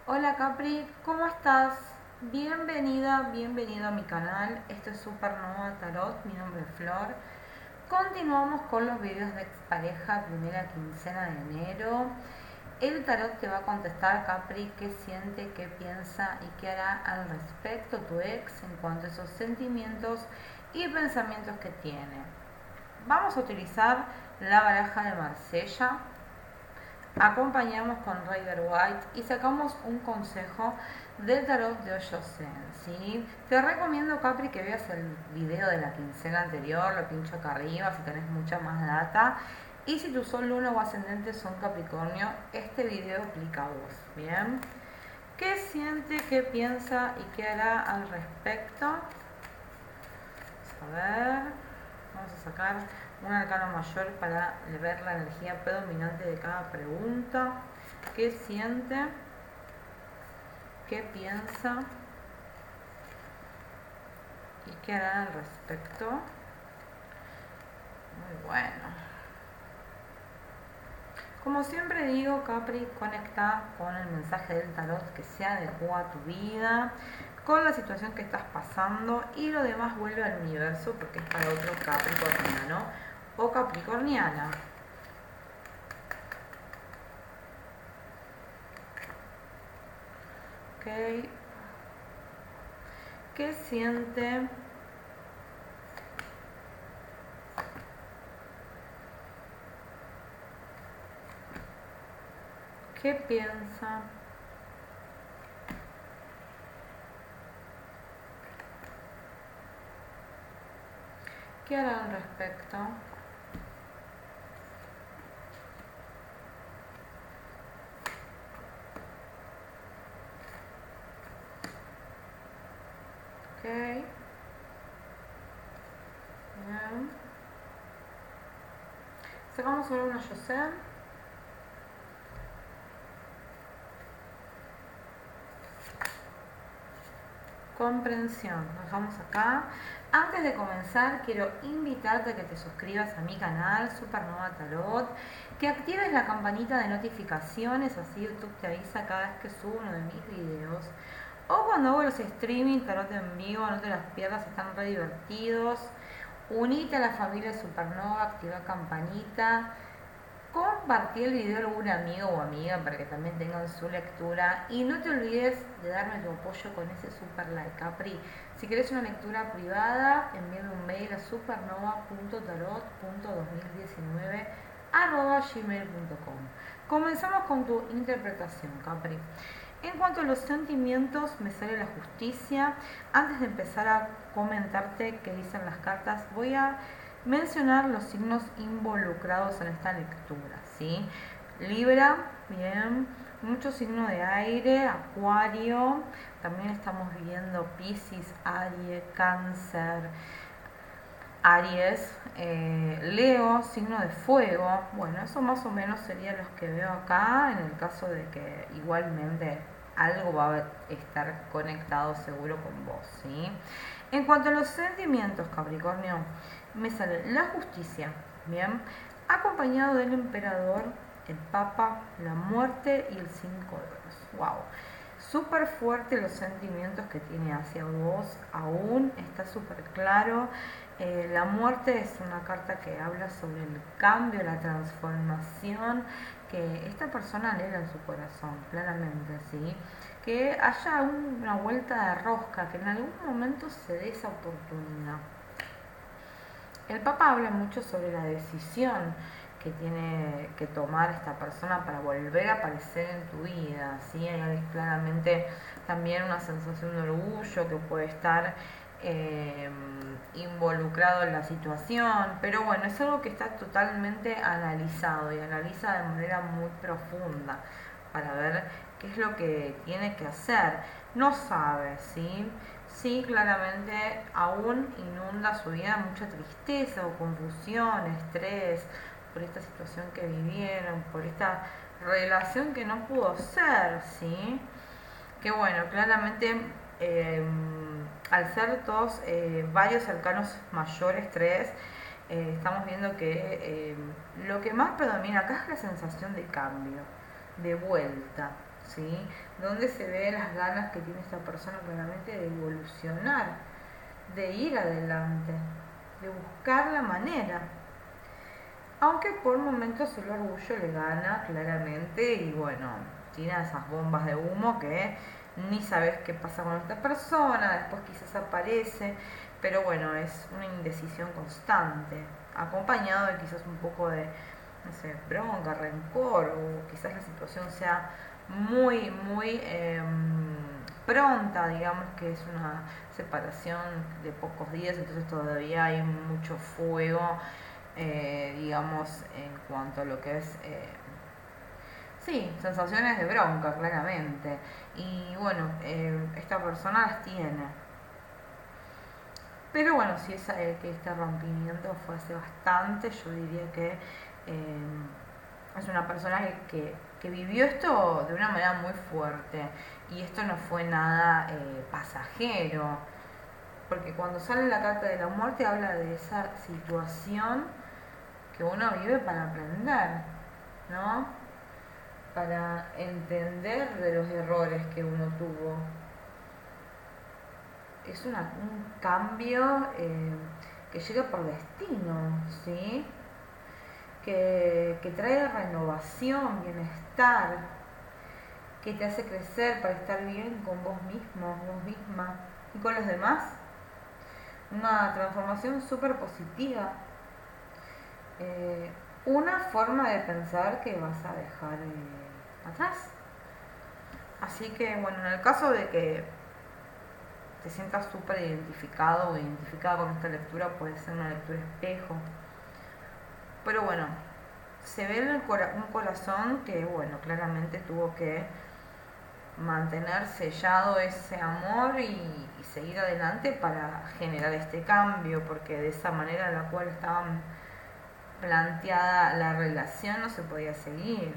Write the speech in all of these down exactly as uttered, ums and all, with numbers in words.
Hola Capri, ¿cómo estás? Bienvenida, bienvenido a mi canal. Esto es Supernova Tarot, mi nombre es Flor. Continuamos con los videos de expareja, primera quincena de enero. El tarot te va a contestar, Capri, qué siente, qué piensa y qué hará al respecto tu ex en cuanto a esos sentimientos y pensamientos que tiene. Vamos a utilizar la baraja de Marsella. Acompañamos con Rider White y sacamos un consejo del tarot de Oyosen, ¿sí? Te recomiendo, Capri, que veas el video de la quincena anterior, lo pincho acá arriba si tenés mucha más data. Y si tu sol, luna o ascendente son Capricornio, este video aplica a vos, ¿bien? ¿Qué siente, qué piensa y qué hará al respecto? Vamos a ver, vamos a sacar un arcano mayor para ver la energía predominante de cada pregunta. ¿Qué siente? ¿Qué piensa? ¿Y qué hará al respecto? Muy bueno. Como siempre digo, Capri, conecta con el mensaje del tarot que se adecua a tu vida, con la situación que estás pasando, y lo demás vuelve al universo porque es para otro capricorniano o capricorniana. Ok. ¿Qué siente? ¿Qué piensa? ¿Qué hará al respecto? Ok. Bien. Sacamos solo una Yosem. Comprensión. Nos vamos acá. Antes de comenzar, quiero invitarte a que te suscribas a mi canal Supernova Tarot, que actives la campanita de notificaciones, así YouTube te avisa cada vez que subo uno de mis videos. O cuando hago los streaming, tarot en vivo, no te las pierdas, están re divertidos. Unite a la familia Supernova, activa campanita. Compartí el video a algún amigo o amiga para que también tengan su lectura. Y no te olvides de darme tu apoyo con ese super like, Capri. Si querés una lectura privada, envíame un mail a supernova punto tarot punto dos mil diecinueve arroba gmail punto com. Comenzamos con tu interpretación, Capri. En cuanto a los sentimientos, me sale la justicia. Antes de empezar a comentarte qué dicen las cartas, voy a mencionar los signos involucrados en esta lectura, ¿sí? Libra, bien, mucho signo de aire, Acuario, también estamos viendo Piscis, Aries, Cáncer, Aries, eh, Leo, signo de fuego. Bueno, eso más o menos serían los que veo acá, en el caso de que igualmente algo va a estar conectado seguro con vos, ¿sí? En cuanto a los sentimientos, Capricornio, me sale la justicia, ¿bien? Acompañado del emperador, el papa, la muerte y el cinco de oros. ¡Wow! Súper fuerte los sentimientos que tiene hacia vos, aún está súper claro. Eh, la muerte es una carta que habla sobre el cambio, la transformación que esta persona anhela en su corazón, claramente, ¿sí? Que haya una vuelta de rosca, que en algún momento se dé esa oportunidad. El Papa habla mucho sobre la decisión que tiene que tomar esta persona para volver a aparecer en tu vida, ¿sí? Hay claramente también una sensación de orgullo que puede estar eh, involucrado en la situación, pero bueno, es algo que está totalmente analizado y analiza de manera muy profunda para ver qué es lo que tiene que hacer. No sabe, ¿sí? Sí, claramente aún inunda su vida mucha tristeza o confusión, estrés, por esta situación que vivieron, por esta relación que no pudo ser, ¿sí? Que bueno, claramente eh, al ser todos eh, varios arcanos mayores, tres, eh, estamos viendo que eh, lo que más predomina acá es la sensación de cambio, de vuelta. ¿sí? Donde se ve las ganas que tiene esta persona claramente de evolucionar, de ir adelante, de buscar la manera. Aunque por momentos el orgullo le gana claramente y bueno, tiene esas bombas de humo que ni sabes qué pasa con esta persona, después quizás aparece, pero bueno, es una indecisión constante, acompañado de quizás un poco de, no sé, bronca, rencor, o quizás la situación sea muy, muy eh, pronta, digamos que es una separación de pocos días, entonces todavía hay mucho fuego, eh, digamos, en cuanto a lo que es, eh, sí, sensaciones de bronca, claramente. Y bueno, eh, esta persona las tiene. Pero bueno, si es eh, que este rompimiento fue hace bastante, yo diría que eh, es una persona que, que, que, vivió esto de una manera muy fuerte. Y esto no fue nada eh, pasajero. Porque cuando sale la carta de la muerte habla de esa situación que uno vive para aprender, ¿no? Para entender de los errores que uno tuvo. Es una, un cambio eh, que llega por destino, ¿sí? Que, que trae renovación, bienestar, que te hace crecer para estar bien con vos mismo, vos misma y con los demás. Una transformación súper positiva. Eh, una forma de pensar que vas a dejar eh, atrás. Así que bueno, en el caso de que te sientas súper identificado o identificada con esta lectura, puede ser una lectura espejo. Pero bueno, se ve en el cora- un corazón que bueno, claramente tuvo que mantener sellado ese amor y, y seguir adelante para generar este cambio, porque de esa manera en la cual estaban planteada la relación no se podía seguir.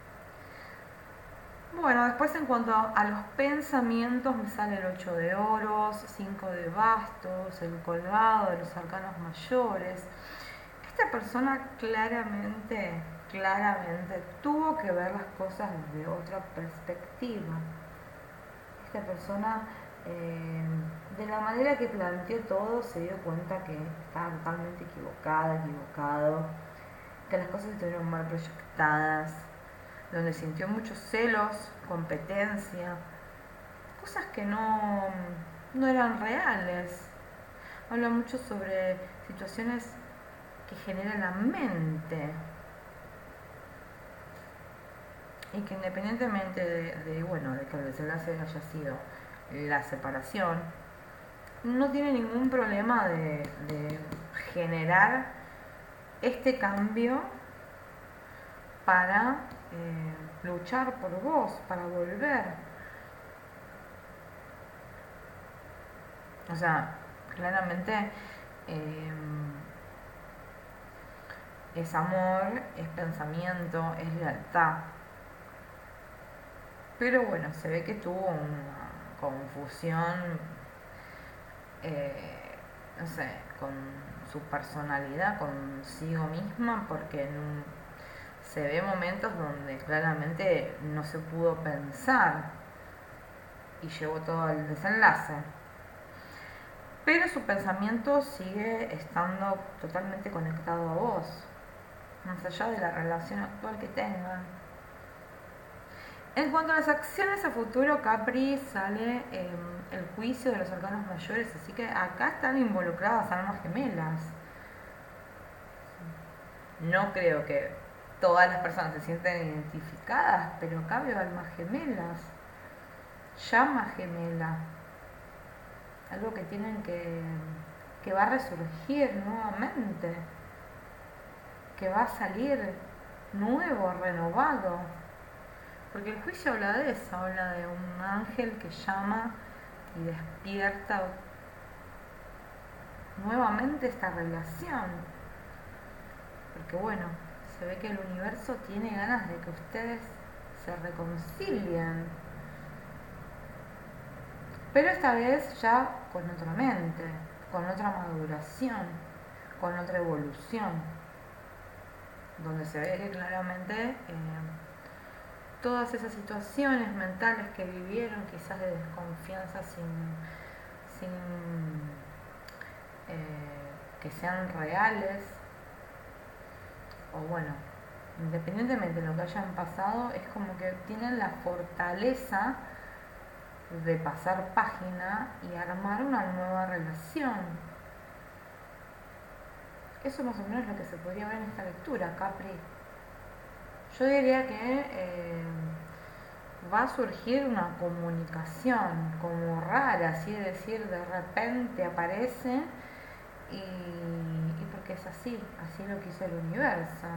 Bueno, después en cuanto a los pensamientos me sale el ocho de oros, cinco de bastos, el colgado de los arcanos mayores. Esta persona claramente, claramente tuvo que ver las cosas desde otra perspectiva. Esta persona, eh, de la manera que planteó todo, se dio cuenta que estaba totalmente equivocada, equivocado, que las cosas estuvieron mal proyectadas, donde sintió muchos celos, competencia, cosas que no, no eran reales. Habla mucho sobre situaciones que genera la mente y que independientemente de, de, bueno, de que el desenlace haya sido la separación, no tiene ningún problema de, de generar este cambio para eh, luchar por vos, para volver. O sea, claramente eh, es amor, es pensamiento, es lealtad. Pero bueno, se ve que tuvo una confusión, eh, no sé, con su personalidad, consigo misma, porque en, se ve momentos donde claramente no se pudo pensar y llevó todo al desenlace. Pero su pensamiento sigue estando totalmente conectado a vos, más allá de la relación actual que tengan. En cuanto a las acciones a futuro, Capri sale eh, el juicio de los arcanos mayores, así que acá están involucradas almas gemelas. No creo que todas las personas se sienten identificadas, pero acá veo almas gemelas, llama gemela, algo que tienen que, que va a resurgir nuevamente, que va a salir nuevo, renovado. Porque el juicio habla de eso, habla de un ángel que llama y despierta nuevamente esta relación. Porque bueno, se ve que el universo tiene ganas de que ustedes se reconcilien. Pero esta vez ya con otra mente, con otra maduración, con otra evolución. Donde se ve que claramente... Eh, todas esas situaciones mentales que vivieron, quizás de desconfianza sin, sin eh, que sean reales, o bueno, independientemente de lo que hayan pasado, es como que tienen la fortaleza de pasar página y armar una nueva relación. Eso más o menos es lo que se podría ver en esta lectura, Capri. Yo diría que eh, va a surgir una comunicación como rara, así de decir, de repente aparece y, y porque es así, así lo quiso el universo.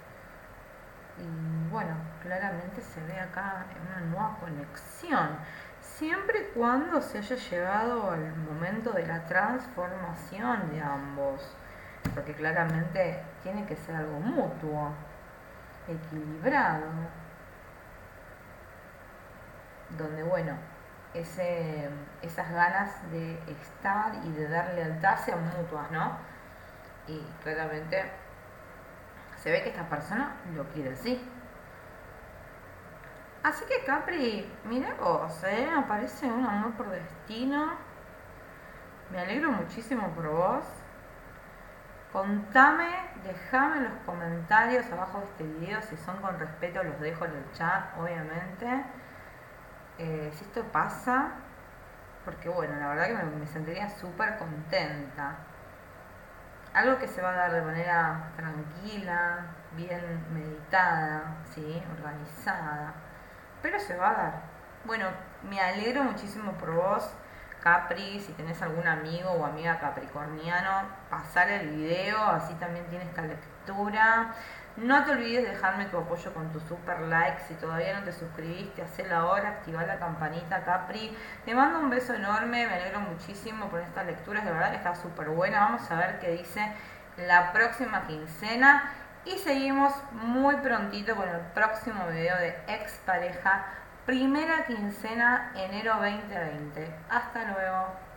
Y bueno, claramente se ve acá una nueva conexión, siempre y cuando se haya llegado al momento de la transformación de ambos, porque claramente tiene que ser algo mutuo, equilibrado, donde bueno, ese, esas ganas de estar y de dar lealtad sean mutuas, ¿no? Y claramente se ve que esta persona lo quiere así. Así que Capri, mira vos, ¿eh? Aparece un amor por destino. Me alegro muchísimo por vos. Contame, dejame en los comentarios abajo de este video, si son con respeto los dejo en el chat, obviamente. Eh, si esto pasa, porque bueno, la verdad que me, me sentiría súper contenta. Algo que se va a dar de manera tranquila, bien meditada, ¿sí? Organizada, pero se va a dar. Bueno, me alegro muchísimo por vos, Capri. Si tenés algún amigo o amiga capricorniano, pasar el video, así también tienes esta lectura. No te olvides de dejarme tu apoyo con tu super like. Si todavía no te suscribiste, hacelo ahora, activa la campanita, Capri. Te mando un beso enorme, me alegro muchísimo por estas lecturas, de verdad que está súper buena. Vamos a ver qué dice la próxima quincena. Y seguimos muy prontito con el próximo video de Expareja, primera quincena, enero veinte veinte. Hasta luego.